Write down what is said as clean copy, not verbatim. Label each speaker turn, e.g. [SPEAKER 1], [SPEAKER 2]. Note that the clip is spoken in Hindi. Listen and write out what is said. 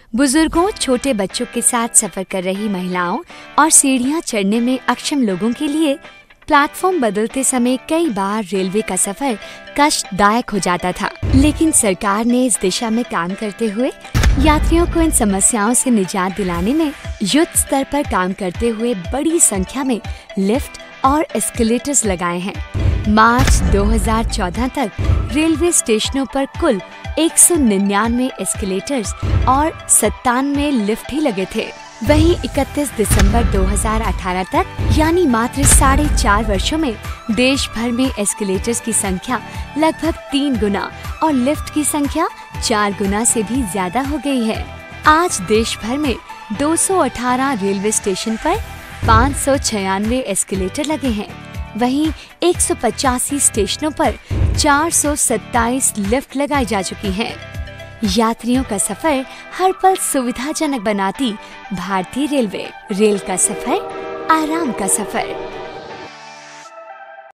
[SPEAKER 1] बुजुर्गों, छोटे बच्चों के साथ सफर कर रही महिलाओं और सीढ़ियां चढ़ने में अक्षम लोगों के लिए प्लेटफॉर्म बदलते समय कई बार रेलवे का सफर कष्टदायक हो जाता था। लेकिन सरकार ने इस दिशा में काम करते हुए यात्रियों को इन समस्याओं से निजात दिलाने में युद्ध स्तर पर काम करते हुए बड़ी संख्या में लिफ्ट और एस्केलेटर्स लगाए हैं। मार्च 2014 तक रेलवे स्टेशनों पर कुल 199 एस्केलेटर्स और 97 लिफ्ट ही लगे थे। वहीं 31 दिसंबर 2018 तक यानी मात्र 4.5 वर्षों में देश भर में एस्केलेटर्स की संख्या लगभग 3 गुना और लिफ्ट की संख्या 4 गुना से भी ज्यादा हो गई है। आज देश भर में 218 रेलवे स्टेशन पर 596 एस्केलेटर लगे हैं। वहीं 185 स्टेशनों पर 427 लिफ्ट लगाई जा चुकी हैं। यात्रियों का सफर हर पल सुविधाजनक बनाती भारतीय रेलवे। रेल का सफर, आराम का सफर।